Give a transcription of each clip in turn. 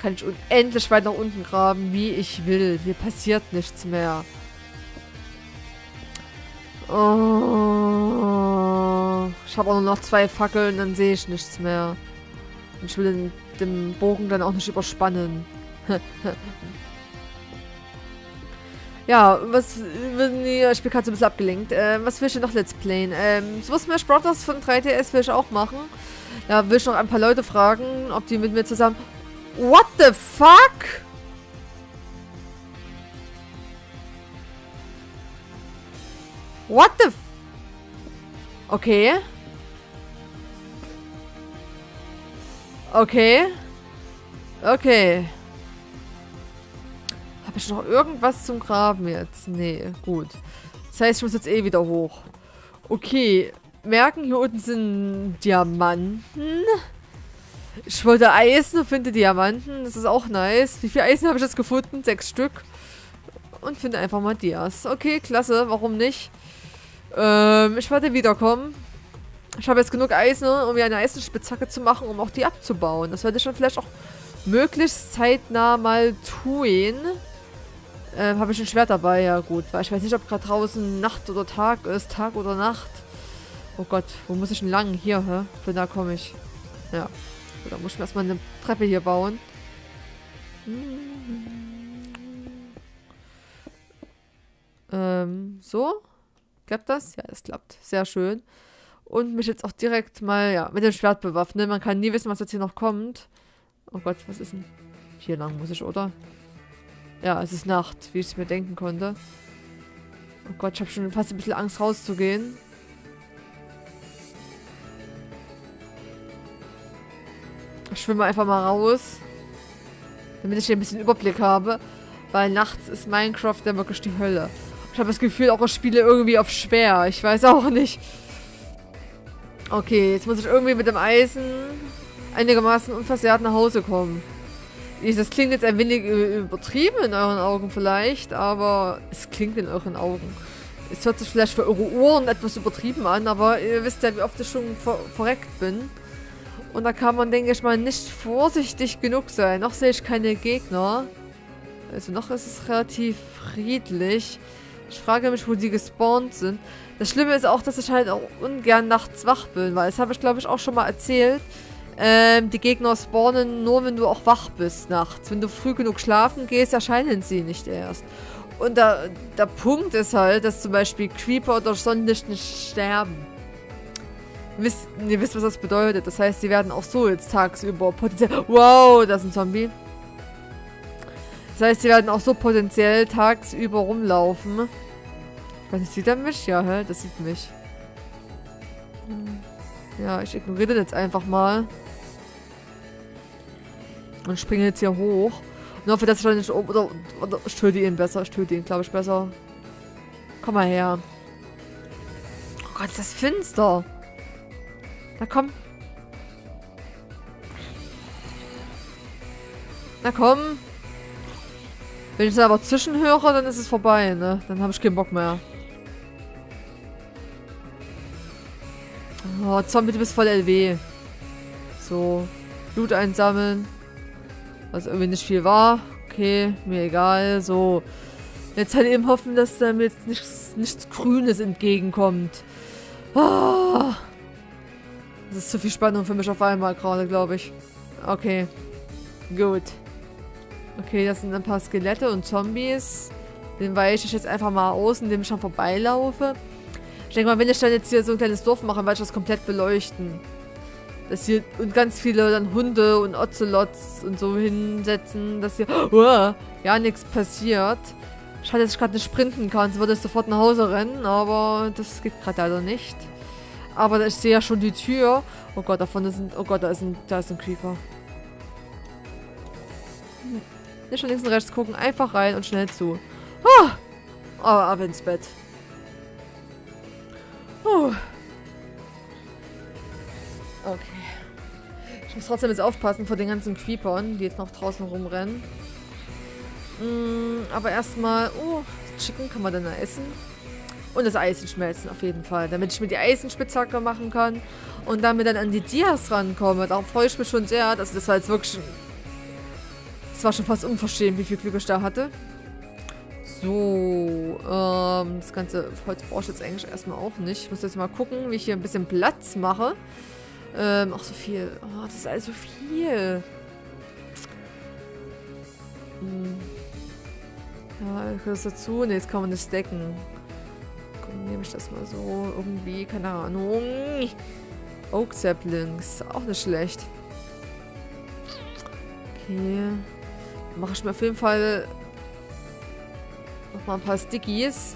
kann ich unendlich weit nach unten graben, wie ich will. Hier passiert nichts mehr. Oh, ich habe auch nur noch 2 Fackeln, dann sehe ich nichts mehr. Und ich will den Bogen dann auch nicht überspannen. Ja, ich bin gerade so ein bisschen abgelenkt. Was will ich denn noch Let's Playen? Super Smash Bros. Von 3DS will ich auch machen. Da will ich noch ein paar Leute fragen, ob die mit mir zusammen... What the fuck? What the f... Okay. Okay. Okay. Habe ich noch irgendwas zum Graben jetzt? Nee, gut. Das heißt, ich muss jetzt eh wieder hoch. Okay. Merken, hier unten sind Diamanten. Ich wollte Eisen und finde Diamanten. Das ist auch nice. Wie viel Eisen habe ich jetzt gefunden? 6 Stück. Und finde einfach mal Dias. Okay, klasse. Warum nicht? Ich werde wiederkommen. Ich habe jetzt genug Eisen, um mir eine Eisenspitzhacke zu machen, um auch die abzubauen. Das werde ich dann vielleicht auch möglichst zeitnah mal tun. Habe ich ein Schwert dabei? Ja gut. Weil ich weiß nicht, ob gerade draußen Nacht oder Tag ist. Tag oder Nacht. Oh Gott, wo muss ich denn lang? Hier, hä? Von da komme ich. Ja. Da muss ich mir erstmal eine Treppe hier bauen. So? Klappt das? Ja, das klappt. Sehr schön. Und mich jetzt auch direkt mal, ja, mit dem Schwert bewaffnen. Man kann nie wissen, was jetzt hier noch kommt. Oh Gott, was ist denn? Hier lang muss ich, oder? Ja, es ist Nacht, wie ich es mir denken konnte. Oh Gott, ich habe schon fast ein bisschen Angst rauszugehen. Ich schwimme einfach mal raus. Damit ich hier ein bisschen Überblick habe. Weil nachts ist Minecraft ja wirklich die Hölle. Ich habe das Gefühl, auch ich spiele irgendwie auf schwer. Ich weiß auch nicht. Okay, jetzt muss ich irgendwie mit dem Eisen einigermaßen unversehrt nach Hause kommen. Das klingt jetzt ein wenig übertrieben in euren Augen vielleicht, aber es klingt in euren Augen. Es hört sich vielleicht für eure Ohren etwas übertrieben an, aber ihr wisst ja, wie oft ich schon verreckt bin. Und da kann man, denke ich mal, nicht vorsichtig genug sein. Noch sehe ich keine Gegner. Also noch ist es relativ friedlich. Ich frage mich, wo die gespawnt sind. Das Schlimme ist auch, dass ich halt auch ungern nachts wach bin, weil das habe ich, glaube ich, auch schon mal erzählt. Die Gegner spawnen nur, wenn du auch wach bist nachts. Wenn du früh genug schlafen gehst, erscheinen sie nicht erst. Und der Punkt ist halt, dass zum Beispiel Creeper durch Sonnenlicht nicht sterben. Ihr wisst, was das bedeutet. Das heißt, sie werden auch so jetzt tagsüber potenziell... Wow, da ist ein Zombie. Das heißt, sie werden auch so potenziell tagsüber rumlaufen. Ich weiß nicht, sieht er mich? Ja, hä? Das sieht mich. Ja, ich ignoriere den jetzt einfach mal. Und springe jetzt hier hoch. Und hoffe, dass ich dann nicht oben... Oder ich töte ihn besser. Ich töte ihn, glaube ich, besser. Komm mal her. Oh Gott, ist das finster. Na komm. Na komm. Wenn ich es aber zwischenhöre, dann ist es vorbei, ne? Dann habe ich keinen Bock mehr. Oh, Zombie, du bist voll LW. So. Blut einsammeln. Was irgendwie nicht viel war. Okay, mir egal. So. Jetzt halt eben hoffen, dass da mir jetzt nichts Grünes entgegenkommt. Ah. Das ist zu viel Spannung für mich auf einmal gerade, glaube ich. Okay. Gut. Okay, das sind ein paar Skelette und Zombies. Den weiche ich jetzt einfach mal aus, indem ich schon vorbeilaufe. Ich denke mal, wenn ich dann jetzt hier so ein kleines Dorf mache, werde ich das komplett beleuchten. Dass hier und ganz viele dann Hunde und Ocelots und so hinsetzen, dass hier ja nichts passiert. Schade, dass ich gerade nicht sprinten kann, so würde ich sofort nach Hause rennen, aber das geht gerade leider nicht. Aber ich sehe ja schon die Tür. Oh Gott, davon sind... Oh Gott, da ist ein Creeper. Nicht von links und rechts gucken, einfach rein und schnell zu. Aber ab ins Bett. Okay. Ich muss trotzdem jetzt aufpassen vor den ganzen Creepern, die jetzt noch draußen rumrennen. Aber erstmal... Oh, Chicken kann man dann essen. Und das Eisen schmelzen auf jeden Fall. Damit ich mir die Eisenspitzhacke machen kann. Und damit dann an die Dias rankomme. Darauf freue ich mich schon sehr. Das war jetzt wirklich Das war schon fast unverschämt, wie viel Glück ich da hatte. So, das ganze Holz brauche ich jetzt eigentlich erstmal auch nicht. Ich muss jetzt mal gucken, wie ich hier ein bisschen Platz mache. Ach, so viel. Oh, das ist alles so viel. Ja, ich das dazu. Ne, jetzt kann man das decken. Komm, nehme ich das mal so irgendwie, keine Ahnung. Oak Saplings, auch nicht schlecht. Okay. Mache ich mir auf jeden Fall nochmal ein paar Stickies.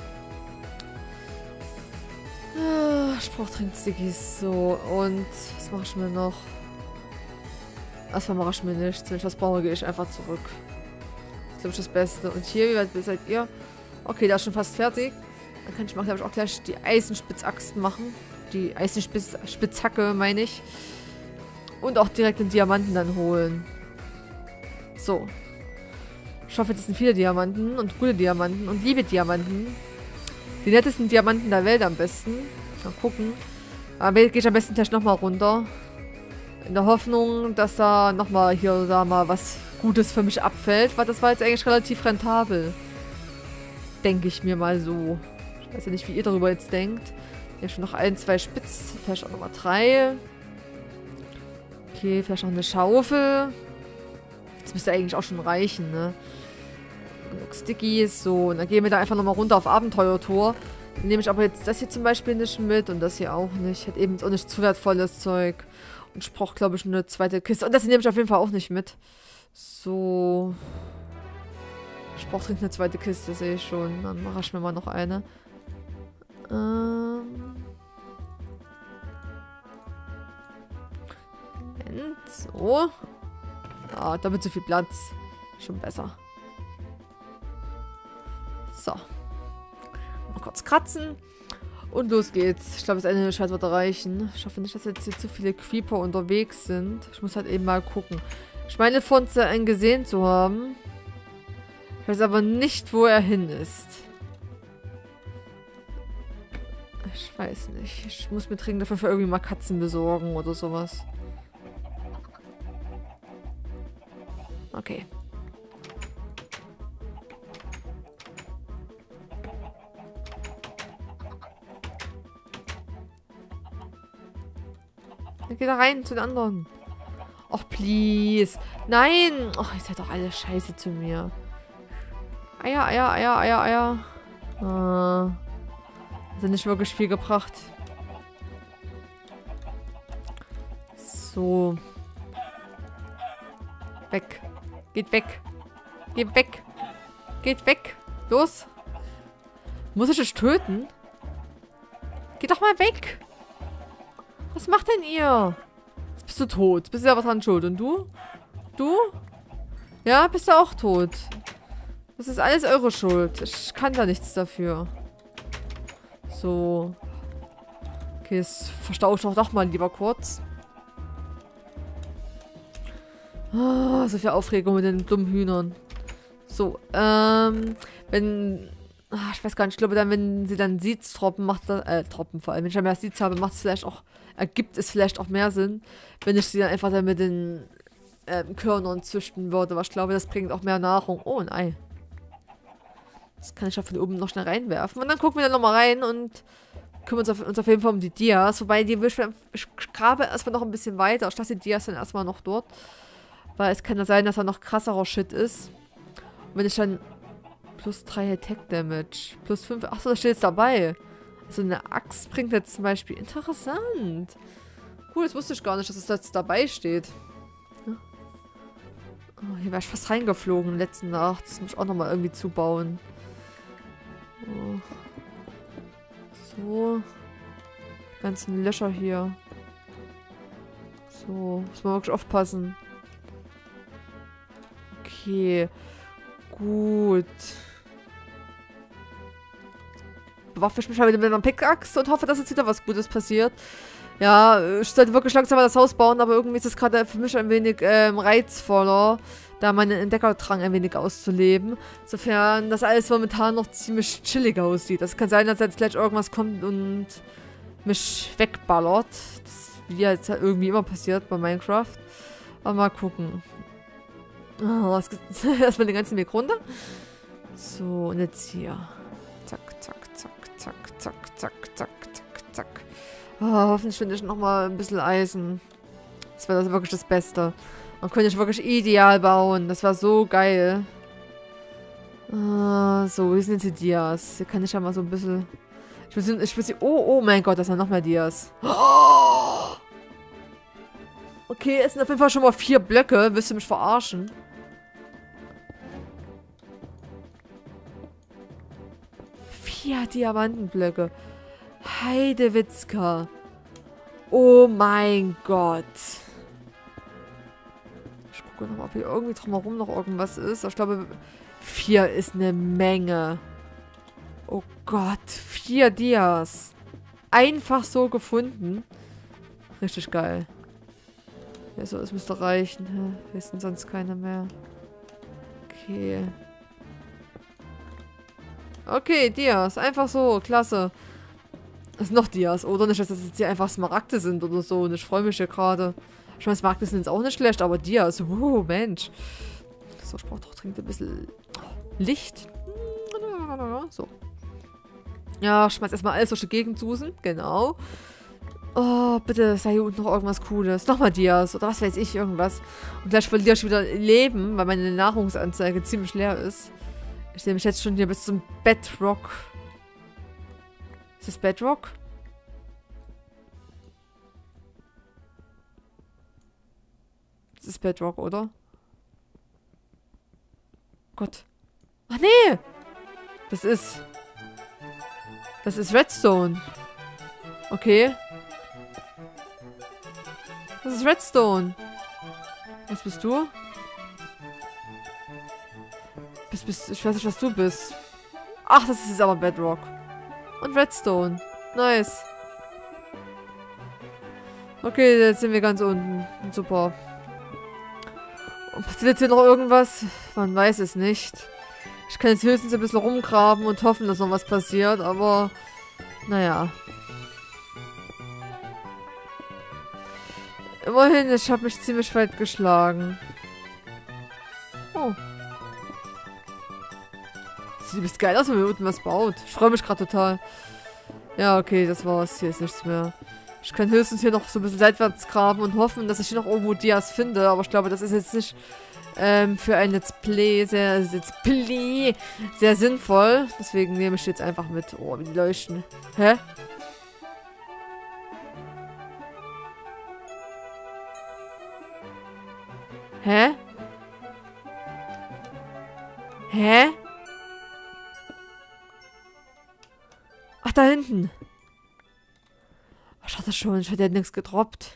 Ich brauche dringend Stickies. So, und was mache ich mir noch? Erstmal mache ich mir nichts. Wenn ich was brauche, gehe ich einfach zurück. Das ist, glaube ich, das Beste. Und hier, wie weit seid ihr? Okay, da ist schon fast fertig. Dann kann ich mal, glaube ich, auch gleich die Eisenspitzaxt machen. Die Eisenspitzhacke, meine ich. Und auch direkt den Diamanten dann holen. So. Ich hoffe, das sind viele Diamanten und gute Diamanten und liebe Diamanten. Die nettesten Diamanten der Welt am besten. Mal gucken. Aber gehe ich am besten gleich nochmal runter. In der Hoffnung, dass da nochmal hier oder da mal was Gutes für mich abfällt. Weil das war jetzt eigentlich relativ rentabel. Denke ich mir mal so. Ich weiß ja nicht, wie ihr darüber jetzt denkt. Hier schon noch 1, 2 Spitz. Vielleicht auch nochmal 3. Okay, vielleicht noch eine Schaufel. Das müsste eigentlich auch schon reichen, ne? Genug Stickies, so. Und dann gehen wir da einfach nochmal runter auf Abenteuertour. Dann nehme ich aber jetzt das hier zum Beispiel nicht mit und das hier auch nicht. Ich hätte eben auch nicht zu wertvolles Zeug. Und ich brauche, glaube ich, eine zweite Kiste. Und das hier nehme ich auf jeden Fall auch nicht mit. So. Ich brauche dringend eine zweite Kiste, sehe ich schon. Dann mache ich mir mal noch eine. So. Ah, damit so viel Platz. Schon besser. So. Mal kurz kratzen. Und los geht's. Ich glaube, das eine Schwert wird reichen. Ich hoffe nicht, dass jetzt hier zu viele Creeper unterwegs sind. Ich muss halt eben mal gucken. Ich meine, von einen gesehen zu haben. Ich weiß aber nicht, wo er hin ist. Ich weiß nicht. Ich muss mir dringend dafür irgendwie mal Katzen besorgen oder sowas. Okay. Dann geh da rein zu den anderen. Och, please. Nein. Och, ihr seid doch alle scheiße zu mir. Eier, Eier, Eier, Eier, Eier. Ah. Hat nicht wirklich viel gebracht. So. Weg. Geht weg. Geht weg. Geht weg. Los. Muss ich dich töten? Geht doch mal weg. Was macht denn ihr? Jetzt bist du tot. Bist du aber dran schuld. Und du? Du? Ja, bist du auch tot. Das ist alles eure Schuld. Ich kann da nichts dafür. So. Okay, jetzt verstaue ich doch mal lieber kurz. Oh, so viel Aufregung mit den dummen Hühnern. So, wenn... Ach, ich weiß gar nicht, ich glaube dann, wenn sie dann Seeds droppen, macht das... droppen vor allem. Wenn ich dann mehr Seeds habe, macht es vielleicht auch... Ergibt es vielleicht auch mehr Sinn, wenn ich sie dann einfach dann mit den Körnern züchten würde. Aber ich glaube, das bringt auch mehr Nahrung. Oh, ein Ei. Das kann ich ja von oben noch schnell reinwerfen. Und dann gucken wir dann nochmal rein und kümmern uns auf jeden Fall um die Dias. Wobei, ich grabe erstmal noch ein bisschen weiter. Ich lasse die Dias dann erstmal noch dort. Weil es kann ja sein, dass da noch krasserer Shit ist. Und wenn ich dann plus 3 Attack Damage, plus 5... Achso, das steht jetzt dabei. Also eine Axt bringt jetzt zum Beispiel... Interessant. Cool, das wusste ich gar nicht, dass es jetzt dabei steht. Ja. Oh, hier wäre ich fast reingeflogen letzten Nacht. Das muss ich auch nochmal irgendwie zubauen. Oh. So. Die ganzen Löcher hier. So. Muss man wirklich aufpassen. Okay. Gut. Bewaffe ich mich mal wieder mit einer Pickaxe und hoffe, dass jetzt wieder was Gutes passiert. Ja, ich sollte wirklich langsam mal das Haus bauen, aber irgendwie ist es gerade für mich ein wenig reizvoller, da meinen Entdeckerdrang ein wenig auszuleben. Insofern, das alles momentan noch ziemlich chillig aussieht. Es kann sein, dass jetzt gleich irgendwas kommt und mich wegballert. Das, wie jetzt halt irgendwie immer passiert bei Minecraft. Aber mal gucken. Oh, erstmal den ganzen Weg runter. So, und jetzt hier. Zack, zack, zack, zack, zack, zack, zack, zack, zack. Oh, hoffentlich finde ich nochmal ein bisschen Eisen. Das wäre wirklich das Beste. Man könnte ich wirklich ideal bauen. Das war so geil. So, wie sind jetzt die Dias? Hier kann ich ja mal so ein bisschen... Ich will sie... Oh mein Gott, das sind noch mehr Dias. Oh! Okay, es sind auf jeden Fall schon mal 4 Blöcke. Willst du mich verarschen? Vier Diamantenblöcke. Heidewitzka. Oh mein Gott. Ich gucke nochmal, ob hier irgendwie drumherum noch irgendwas ist. Ich glaube, 4 ist eine Menge. Oh Gott, 4 Dias. Einfach so gefunden. Richtig geil. Ja, so, es müsste reichen. Hier sind sonst keine mehr. Okay. Okay, Dias. Einfach so. Klasse. Das sind noch Dias, oder? Nicht, dass das jetzt hier einfach Smaragde sind oder so. Und ich freue mich hier gerade. Ich meine, Smaragde sind jetzt auch nicht schlecht, aber Dias. Mensch. So, ich brauche doch dringend ein bisschen Licht. So. Ja, ich schmeiß erstmal alles durch die Gegend suchen. Genau. Oh, bitte, sei hier unten noch irgendwas Cooles. Nochmal Dias oder was weiß ich, irgendwas. Und gleich verliere ich wieder Leben, weil meine Nahrungsanzeige ziemlich leer ist. Ich sehe mich jetzt schon hier bis zum Bedrock. Ist das Bedrock? Das ist Bedrock, oder? Gott. Ach nee! Das ist Redstone. Okay. Das ist Redstone. Was bist du? Ich weiß nicht, was du bist. Ach, das ist aber Bedrock. Und Redstone. Nice. Okay, jetzt sind wir ganz unten. Super. Und passiert jetzt hier noch irgendwas? Man weiß es nicht. Ich kann jetzt höchstens ein bisschen rumgraben und hoffen, dass noch was passiert, aber naja. Immerhin, ich habe mich ziemlich weit geschlagen. Oh. Sieht übelst geil aus, wenn man unten was baut. Ich freue mich gerade total. Ja, okay, das war's. Hier ist nichts mehr. Ich kann höchstens hier noch so ein bisschen seitwärts graben und hoffen, dass ich hier noch irgendwo Dias finde. Aber ich glaube, das ist jetzt nicht für ein Let's Play sehr sinnvoll. Deswegen nehme ich jetzt einfach mit. Oh, wie die leuchten. Hä? Hä? Hä? Ach, da hinten. Ich hatte schon, ich hätte ja nichts gedroppt.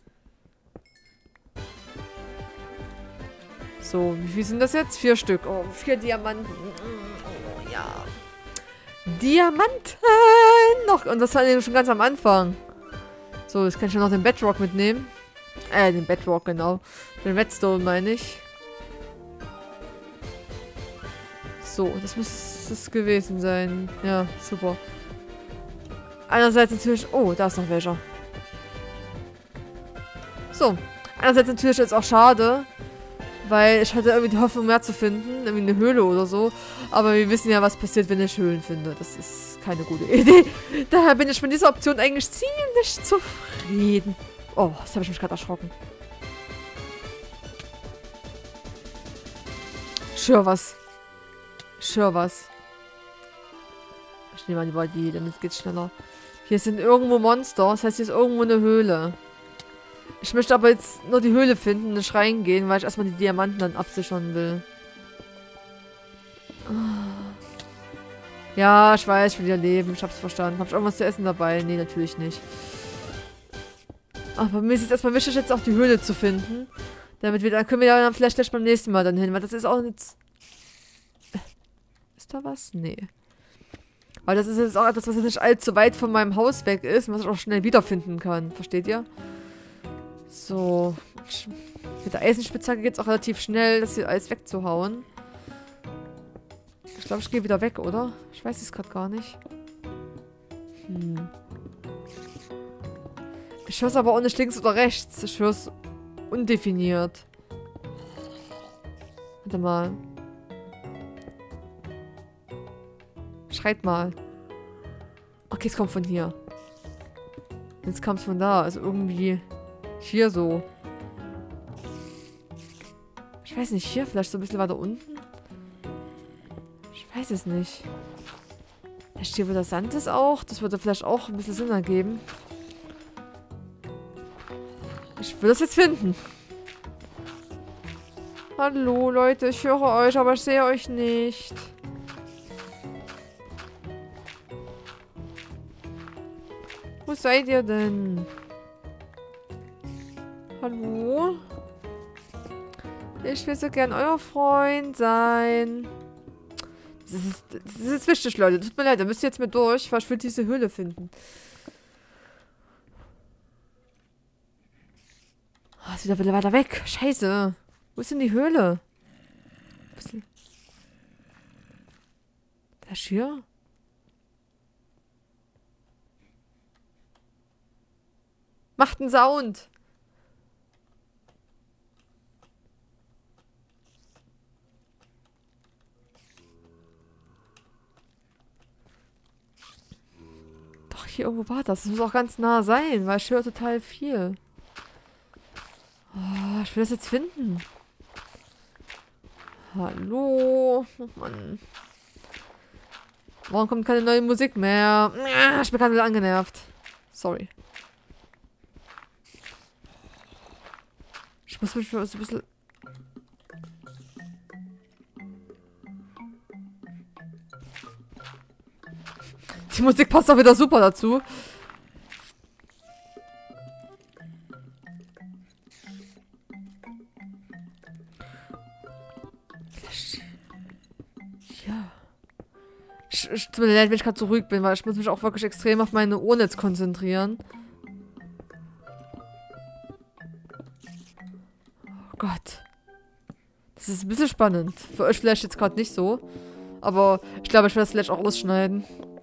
So, wie viel sind das jetzt? 4 Stück. Oh, 4 Diamanten. Oh, ja. Diamanten! Noch, und das war schon ganz am Anfang. So, jetzt kann ich ja noch den Bedrock mitnehmen. Den Bedrock, genau. Den Redstone, meine ich. So, das muss es gewesen sein. Ja, super. Einerseits natürlich... Oh, da ist noch welcher. So. Einerseits natürlich jetzt auch schade, weil ich hatte irgendwie die Hoffnung, mehr zu finden. Irgendwie eine Höhle oder so. Aber wir wissen ja, was passiert, wenn ich Höhlen finde. Das ist keine gute Idee. Daher bin ich mit dieser Option eigentlich ziemlich zufrieden. Oh, das habe ich mich gerade erschrocken. Ich höre was. Ich höre was. Ich nehme mal die, damit geht's schneller. Hier sind irgendwo Monster. Das heißt, hier ist irgendwo eine Höhle. Ich möchte aber jetzt nur die Höhle finden und nicht reingehen, weil ich erstmal die Diamanten dann absichern will. Ja, ich weiß, ich will ja leben. Ich hab's verstanden. Hab ich irgendwas zu essen dabei? Nee, natürlich nicht. Aber mir ist jetzt erstmal wichtig, jetzt auch die Höhle zu finden. Damit wir, dann können wir ja dann vielleicht gleich beim nächsten Mal dann hin, weil das ist auch jetzt... Ist da was? Nee. Weil das ist jetzt auch etwas, was nicht allzu weit von meinem Haus weg ist, was ich auch schnell wiederfinden kann. Versteht ihr? So. Mit der Eisenspitzhacke geht es auch relativ schnell, das hier alles wegzuhauen. Ich glaube, ich gehe wieder weg, oder? Ich weiß es gerade gar nicht. Ich höre es aber auch nicht links oder rechts. Ich höre es undefiniert. Warte mal. Schreit mal. Okay, es kommt von hier. Jetzt kam es von da. Also irgendwie hier so. Ich weiß nicht, hier vielleicht so ein bisschen weiter unten. Ich weiß es nicht. Vielleicht hier, wo der Sand ist auch. Das würde vielleicht auch ein bisschen Sinn ergeben. Ich will das jetzt finden. Hallo, Leute. Ich höre euch, aber ich sehe euch nicht. Wo seid ihr denn? Hallo? Ich will so gern euer Freund sein. Das ist jetzt wichtig, Leute. Tut mir leid, da müsst ihr jetzt mit durch, weil ich will diese Höhle finden. Oh, ist wieder weiter weg. Scheiße. Wo ist denn die Höhle? Das hier? Macht einen Sound. Doch, hier irgendwo war das. Das muss auch ganz nah sein, weil ich höre total viel. Oh, ich will das jetzt finden. Hallo? Oh Mann. Warum kommt keine neue Musik mehr? Ich bin gerade wieder angenervt. Sorry. Ich muss mich mal so ein bisschen... Die Musik passt auch wieder super dazu. Ja. Tut mir leid, wenn ich gerade so ruhig bin, weil ich muss mich auch wirklich extrem auf meine Ohren jetzt konzentrieren. Oh Gott. Das ist ein bisschen spannend. Für euch vielleicht jetzt gerade nicht so. Aber ich glaube, ich werde das vielleicht auch ausschneiden.